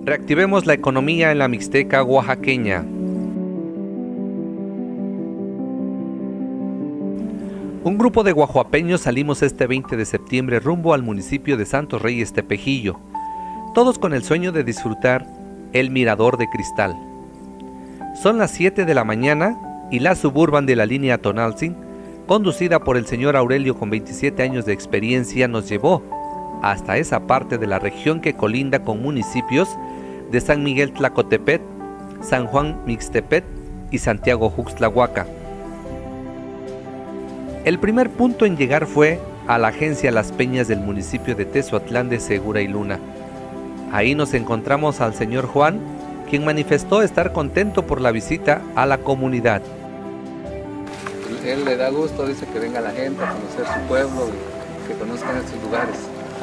Reactivemos la economía en la Mixteca oaxaqueña. Un grupo de guajuapeños salimos este 20 de septiembre rumbo al municipio de Santos Reyes Tepejillo, todos con el sueño de disfrutar el Mirador de Cristal. Son las 7 de la mañana y la Suburban de la línea Tonaltzin, conducida por el señor Aurelio con 27 años de experiencia, nos llevó hasta esa parte de la región que colinda con municipios de San Miguel Tlacotepet, San Juan Mixtepet y Santiago Juxtlahuaca. El primer punto en llegar fue a la agencia Las Peñas del municipio de Tezoatlán de Segura y Luna. Ahí nos encontramos al señor Juan, quien manifestó estar contento por la visita a la comunidad. Él le da gusto, dice que venga la gente a conocer su pueblo, que conozcan estos lugares.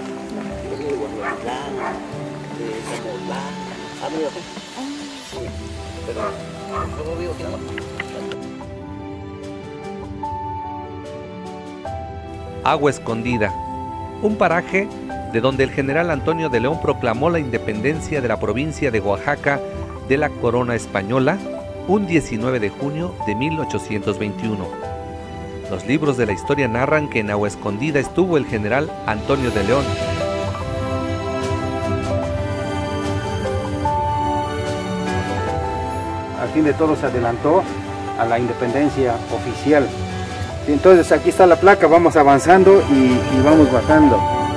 Agua Escondida, un paraje de donde el general Antonio de León proclamó la independencia de la provincia de Oaxaca de la corona española un 19 de junio de 1821. Los libros de la historia narran que en Agua Escondida estuvo el general Antonio de León. Al fin de todo se adelantó a la independencia oficial. Entonces aquí está la placa, vamos avanzando y vamos bajando.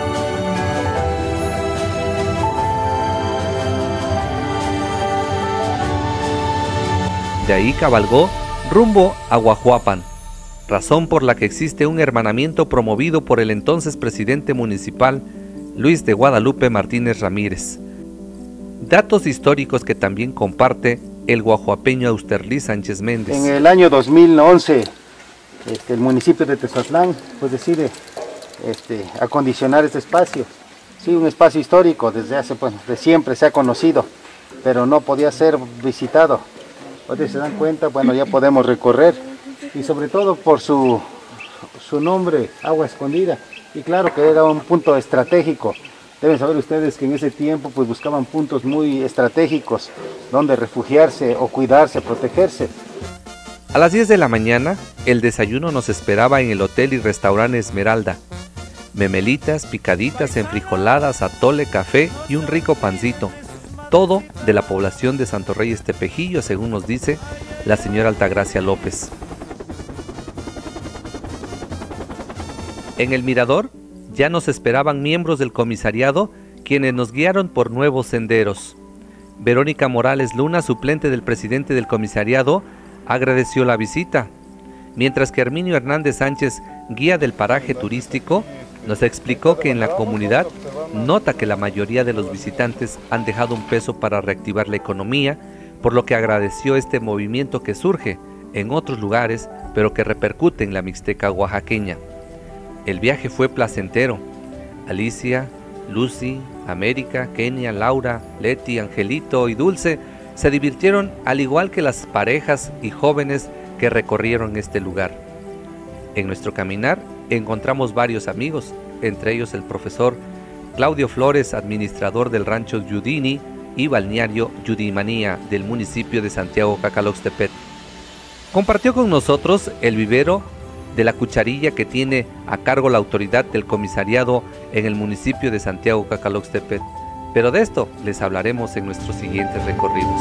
De ahí cabalgó rumbo a Guajuapan, razón por la que existe un hermanamiento promovido por el entonces presidente municipal Luis de Guadalupe Martínez Ramírez. Datos históricos que también comparte el guajuapeño Austerlí Sánchez Méndez. En el año 2011, el municipio de Tezoatlán pues decide acondicionar este espacio. Sí, un espacio histórico, desde hace, de siempre se ha conocido, pero no podía ser visitado. Ustedes se dan cuenta, ya podemos recorrer, y sobre todo por su nombre, Agua Escondida, y claro que era un punto estratégico. Deben saber ustedes que en ese tiempo pues buscaban puntos muy estratégicos donde refugiarse o cuidarse, protegerse. A las 10 de la mañana, el desayuno nos esperaba en el hotel y restaurante Esmeralda. Memelitas, picaditas, enfrijoladas, atole, café y un rico pancito. Todo de la población de Santos Reyes Tepejillo, según nos dice la señora Altagracia López. En el mirador ya nos esperaban miembros del comisariado, quienes nos guiaron por nuevos senderos. Verónica Morales Luna, suplente del presidente del comisariado, agradeció la visita, mientras que Herminio Hernández Sánchez, guía del paraje turístico, nos explicó que en la comunidad nota que la mayoría de los visitantes han dejado un peso para reactivar la economía, por lo que agradeció este movimiento que surge en otros lugares, pero que repercute en la Mixteca oaxaqueña. El viaje fue placentero. Alicia, Lucy, América, Kenia, Laura, Leti, Angelito y Dulce se divirtieron al igual que las parejas y jóvenes que recorrieron este lugar. En nuestro caminar encontramos varios amigos, entre ellos el profesor Claudio Flores, administrador del rancho Yudini y balneario Yudimanía del municipio de Santiago Cacaloxtepet. Compartió con nosotros el vivero de la cucharilla que tiene a cargo la autoridad del comisariado en el municipio de Santiago Cacaloxtepet, pero de esto les hablaremos en nuestros siguientes recorridos.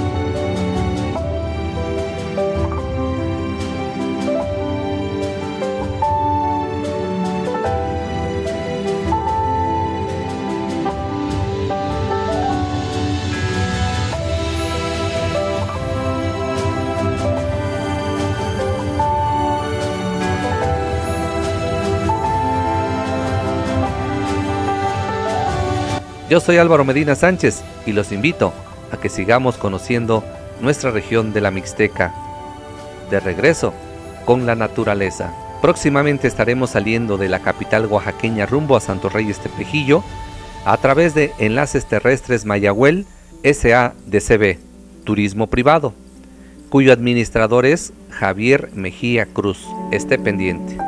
Yo soy Álvaro Medina Sánchez y los invito a que sigamos conociendo nuestra región de la Mixteca. De regreso con la naturaleza. Próximamente estaremos saliendo de la capital oaxaqueña rumbo a Santos Reyes Tepejillo a través de Enlaces Terrestres Mayahuel S.A.D.C.B. Turismo Privado, cuyo administrador es Javier Mejía Cruz. Esté pendiente.